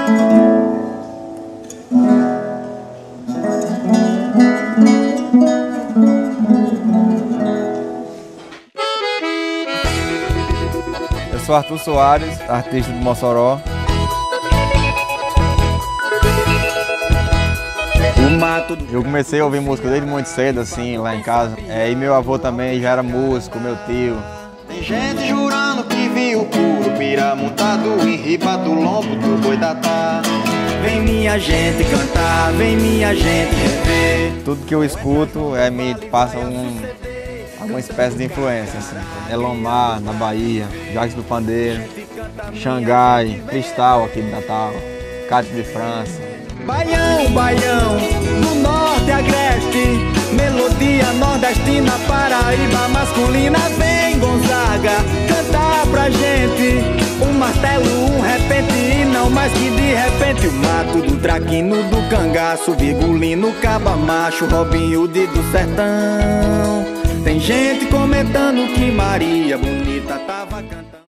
Eu sou Arthur Soares, artista de Mossoró. Eu comecei a ouvir música desde muito cedo, assim, lá em casa. E meu avô também já era músico, meu tio. Tem gente jurando que viu o Curupira montado em riba do lombo do boi da tá. Vem minha gente cantar, vem minha gente rever. Tudo que eu escuto me passa alguma espécie de influência, assim. Elomar, na Bahia, Jacques do Pandeiro, Xangai, Cristal aqui de Natal, Cátia de França. Baião, baião, do norte agreste, melodia nordestina, Paraíba masculina. Vem Gonzaga, cantar pra gente, um martelo, um repente e não mais que de repente. O mato do traquino, do cangaço, virgulino, caba macho, Robin Hood do sertão. Tem gente comentando que Maria Bonita tava cantando.